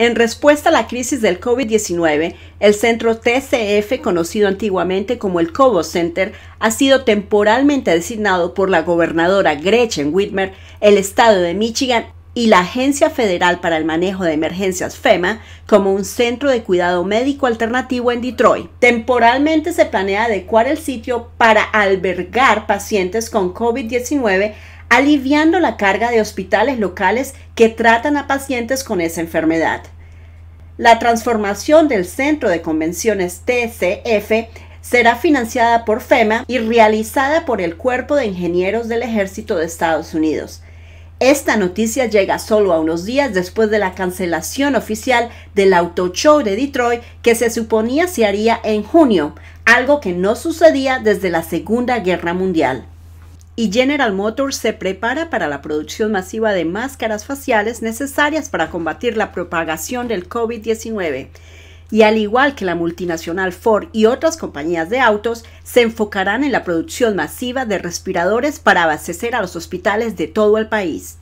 En respuesta a la crisis del COVID-19, el centro TCF, conocido antiguamente como el Cobo Center, ha sido temporalmente designado por la gobernadora Gretchen Whitmer, el estado de Michigan y la Agencia Federal para el Manejo de Emergencias FEMA como un centro de cuidado médico alternativo en Detroit. Temporalmente se planea adecuar el sitio para albergar pacientes con COVID-19, aliviando la carga de hospitales locales que tratan a pacientes con esa enfermedad. La transformación del Centro de Convenciones TCF será financiada por FEMA y realizada por el Cuerpo de Ingenieros del Ejército de Estados Unidos. Esta noticia llega solo a unos días después de la cancelación oficial del Auto Show de Detroit, que se suponía se haría en junio, algo que no sucedía desde la Segunda Guerra Mundial. Y General Motors se prepara para la producción masiva de máscaras faciales necesarias para combatir la propagación del COVID-19. Y al igual que la multinacional Ford y otras compañías de autos, se enfocarán en la producción masiva de respiradores para abastecer a los hospitales de todo el país.